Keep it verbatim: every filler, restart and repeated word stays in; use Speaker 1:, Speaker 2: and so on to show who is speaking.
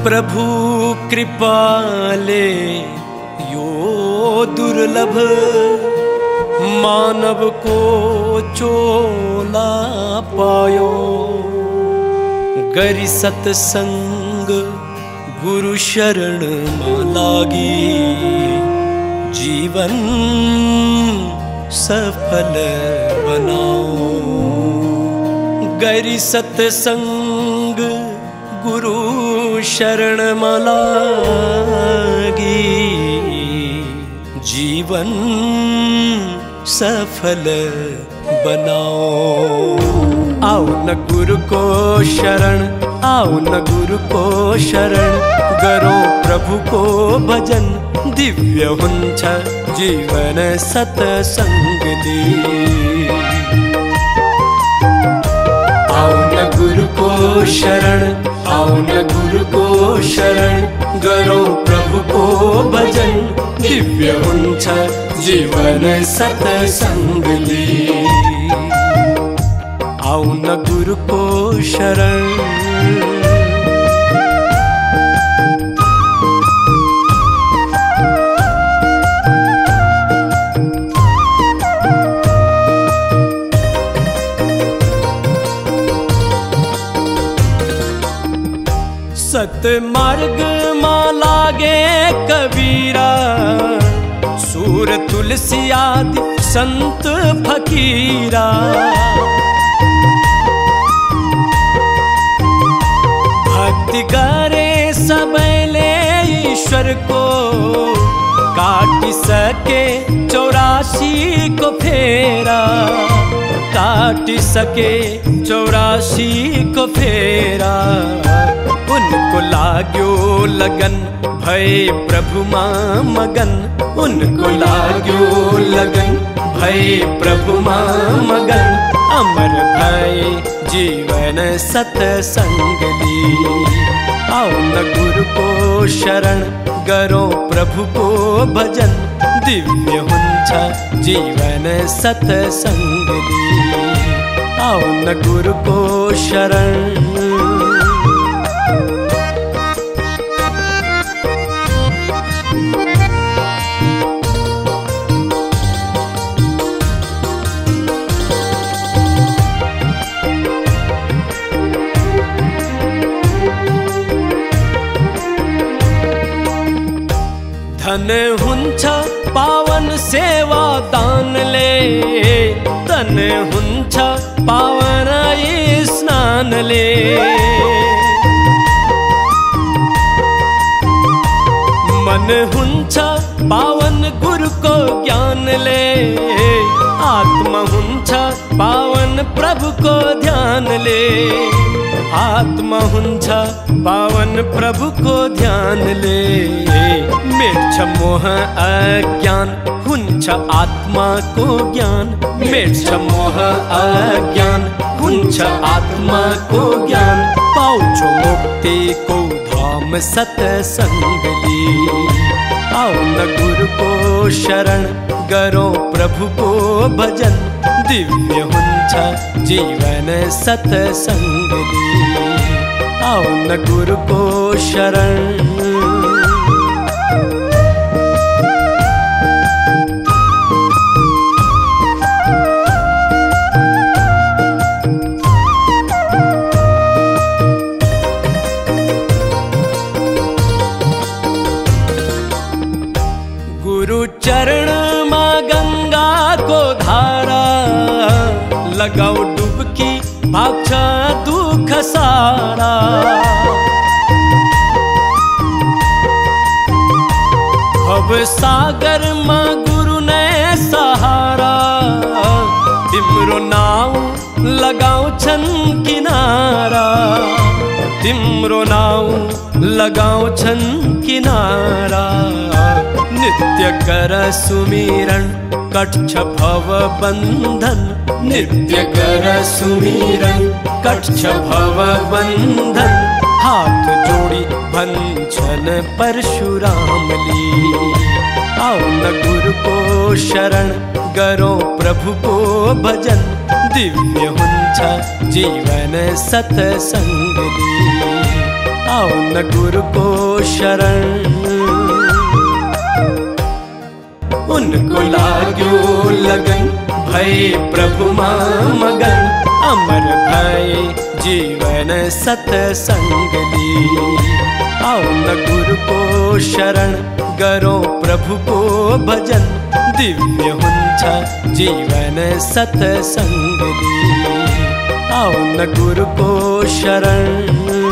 Speaker 1: प्रभु कृपाले यो दुर्लभ मानव को चोला पायो। गरी सत्संग गुरु शरण लागी जीवन सफल बनाओ। गरी सत्संग गुरु शरण लागी जीवन सफल बनाओ। आओ न गुरु को शरण, आओ न गुरु को शरण, करो प्रभु को भजन, दिव्य हुंछ जीवन सत्संगली। आओ न गुरु को शरण, आओ न गुरु को शरण, करो प्रभु को भजन, दिव्य हुंछ जीवन सत्संगली। आओ न गुरु को शरण। सतमार्ग मां लागे कबीरा, सूर तुलसी आदि संत फकीरा। भक्ति करे सबले ईश्वर को, काट सके चौरासी को फेरा, काट सके चौरासी को फेरा। उनको लाग्यो लगन भय प्रभु मां मगन, उनको लाग्यो लगन भय प्रभु मां मगन, अमर भय जीवन सत्संगली। आओ न गुरु को शरण, करो प्रभु को भजन, दिव्य हुंछ जीवन सत्संगली। आओ न गुरु को शरण। धन हुंछ पावन सेवा दान ले, तन हुंछ पावन स्नान ले। मन हुंछ पावन गुरु को ज्ञान ले, आत्मा हुंछ पावन प्रभु को ध्यान ले। आत्मा हुंछ पावन प्रभु को ध्यान ले। मेच्छ मोह अज्ञान हुंछ आत्मा को ज्ञान, मेच्छ मोह अज्ञान हुंछ आत्मा को ज्ञान। पाउछो मुक्ति को धाम सत्संगली। आओ न गुरु को शरण, करो प्रभु को भजन, दिव्य हुंछ जीवन सत्संगली। आओ न गुरु को शरण। गुरु चरण मां गंगा को धारा, लगाओ डुबकी भागछा दुख सारा। भव सागर मां गुरु ने सहारा, तिम्रो नाव लगाओ छन किनारा, तिम्रो नाव लगाओ छन किनारा। नित्य कर सुमिरन कच्छ भव बंधन, नित्य कर सुमिरन कच्छ भव बंधन। हाथ जोड़ी भंजन परशुराम ली। आओ न गुरु को शरण, करो प्रभु को भजन, दिव्य हुंछ जीवन सत्संगली। आओ न गुरु को शरण। उनको लाग्यो लगन भय प्रभु मां मगन, अमर भय जीवन सतसंग ली। आओ न गुरु को शरण करो प्रभु को भजन, दिव्य हुन्छ जीवन सतसंग ली। आओ न गुरु को शरण।